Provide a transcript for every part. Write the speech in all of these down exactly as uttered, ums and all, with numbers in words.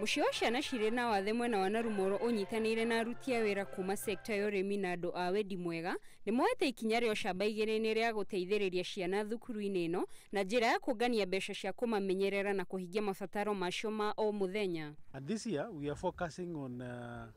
Muciĩ wa ciana cirĩ na wathe mwena wa Narumoro ũnyitanĩire na aruti a wĩra kuma sekta ya ũrĩmi na andũ a wendi mwega nĩ moete ikinya rĩa ũcamba igĩrĩ-inĩ rĩa gũteithĩrĩria ciana thukuru-inĩ ĩno na njĩra ya kũngania mbeca cia kũmamenyerera na kũhingia mabataro macio ma o mũthenya. And this year we are focusing on uh,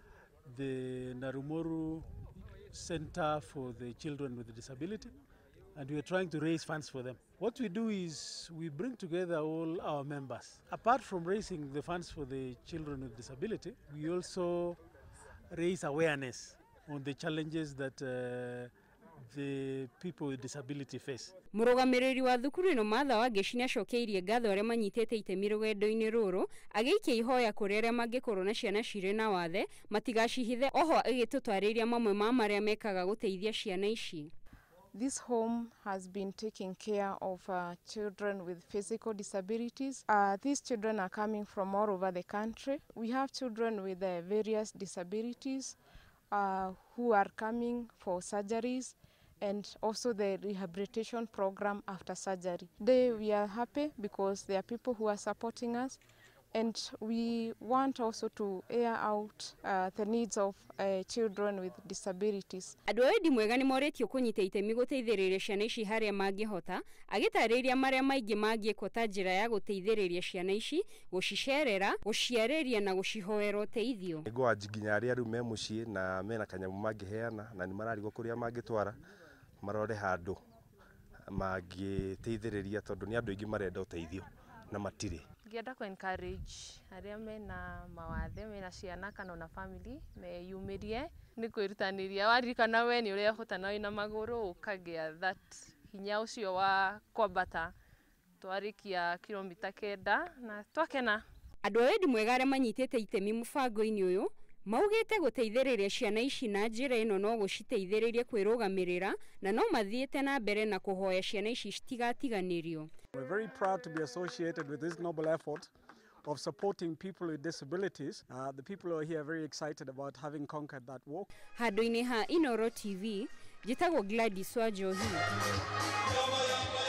the Narumoro Center for the Children with Disability, and we are trying to raise funds for them. What we do is we bring together all our members. Apart from raising the funds for the children with disability, we also raise awareness on the challenges that uh, the people with disability face. Mũrũgamĩrĩri wa thukuru ĩno Martha Wangeci nĩ acokeirie ngatho arĩa manyitĩte itemi rũgendo-inĩ rũrũ, agĩikia ihoya kũrĩ arĩa mangĩkorwo na ciana cirĩ na wathe matigacihithe, oho agĩtũtarĩria mamwe ma marĩa mekaga gũteithia ciana ici. This home has been taking care of uh, children with physical disabilities. Uh, these children are coming from all over the country. We have children with uh, various disabilities uh, who are coming for surgeries and also the rehabilitation program after surgery. Today we are happy because there are people who are supporting us, and we want also to air out uh, the needs of uh, children with disabilities. Andũ a wendi mwega nĩ moretio kũnyita itemi gũteithĩrĩria ciana ici harĩa mangĩhota, agĩtarĩria marĩa maingĩ mangĩkwo ta njĩra ya gũteithĩrĩria ciana ici, gũcicerera, gũciarĩria na gũcihoera ũteithio. Nĩguo nginya arĩa rĩu me mũciĩ na mena kanyamũ mangĩheana na nĩ mararigwo kũrĩa mangĩtwara marore handũ mangĩteithĩrĩria tondũ nĩ andũ aingĩ marenda ũteithio na matirĩ. Ngĩenda ku encourage arĩa mena mawathe mena ciana kana na family meyumĩrie nĩ kwĩrutanĩria, waririkana we nĩ ũrĩa ũhotana wĩna magũrũ ũkagĩa that hinya ũcio wa kwambata twarĩkia kilomita kenda na twakena. Andũ a wendi mwega arĩa manyitĩte itemi mũbango-inĩ ũyũ maugĩte gũteithĩrĩria ciana ici na njĩra ĩno no gũciteithĩrĩrie kwĩrũgamĩrĩra na no mathiĩte na mbere na kũhoya ciana ici citigatiganĩrio. We're very proud to be associated with this noble effort of supporting people with disabilities. Uh, the people who are here are very excited about having conquered that walk. Handũ-inĩ ha Inooro T V, njĩtagwo Gladys Wanjohi.